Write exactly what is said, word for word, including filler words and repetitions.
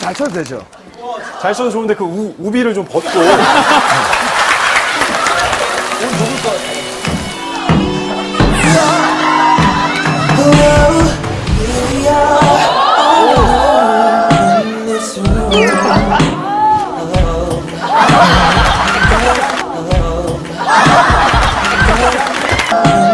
잘 쳐도 되죠? 잘 쳐도 좋은데 그 우, 우비를 좀 벗고. Oh